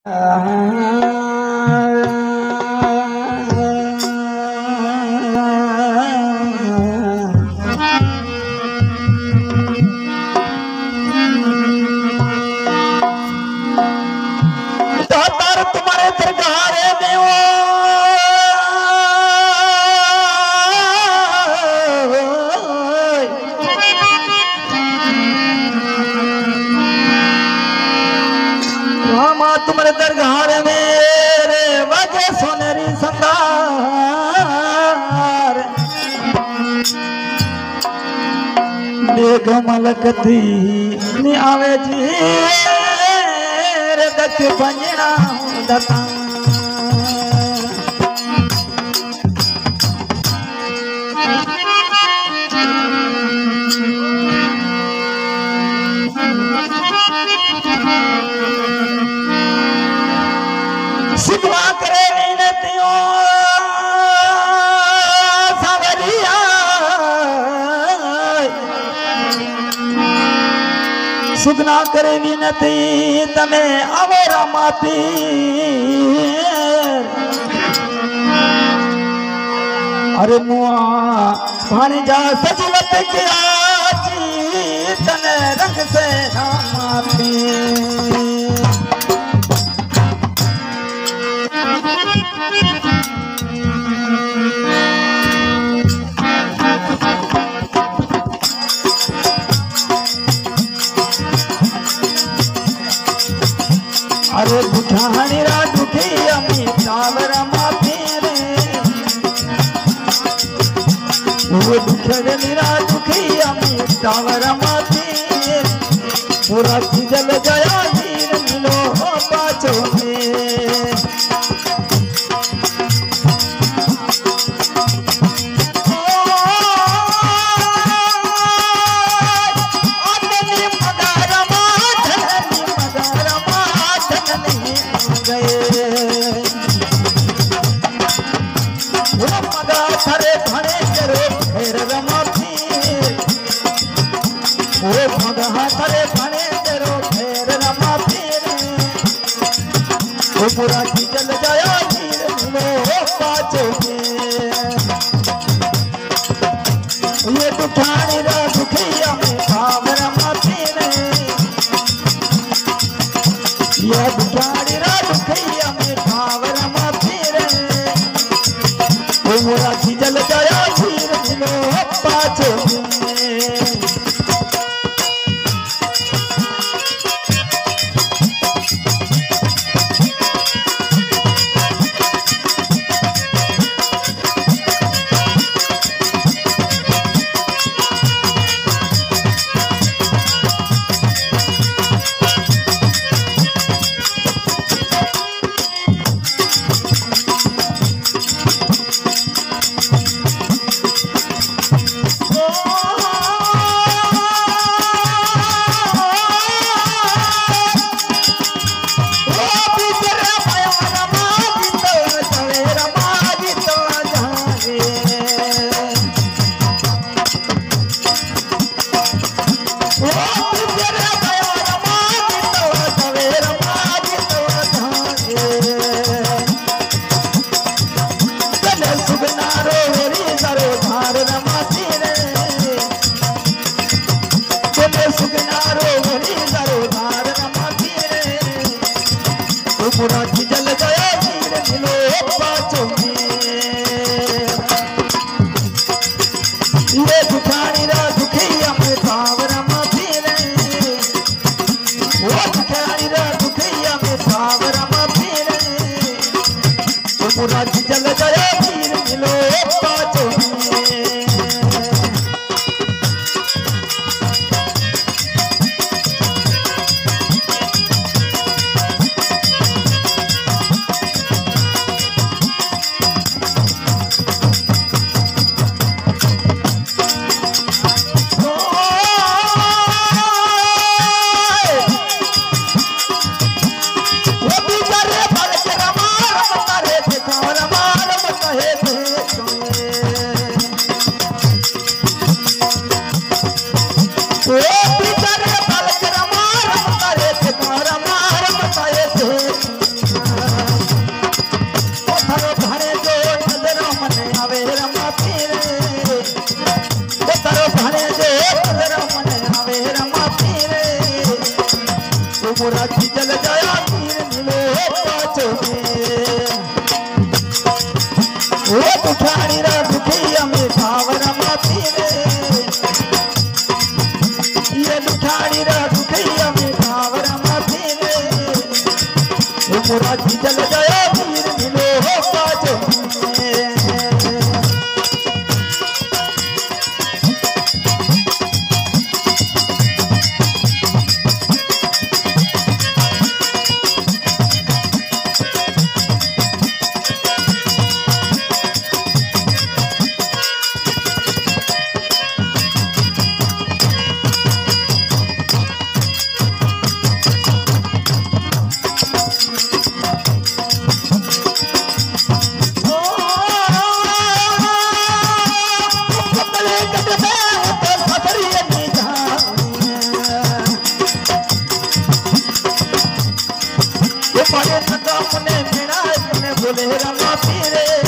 तुम्हारे दरगाह देव तुम्हारे दरगाह मेरे वजह सोनेरी संदार बेग मलक थी नि आवे जी रे दख पंजणा दता सिवा करे नीनतियो सावरिया सुगना करे विनती तमे अवरा माती अरे मुआ भाणी जा सजवत के आची तने रंग से ना माती अरे बुठानी रा दुखी अमी चावरा माथे रे वो दुखरे निरा दुखी अमी चावरा माथे पूरा जल गया हीर मिलो पाछो में पूरा चल जाया हीर मिलो पाछो ये दुखानी रा दुखिया में सावरा माथे रे ये दुखानी रा दुखिया में सावरा माथे रे पूरा चल जाया हीर मिलो पाछो पूरा जल गया हीर मिलो पाछो ये दुखानी रा दुखिया में सावरा माथे रे वो दुखानी रा दुखिया में सावरा माथे रे पूरा जल गया हीर मिलो पाछो मोरा जी जल गया वीर मिलो हो पाछे बोले रमा पीरे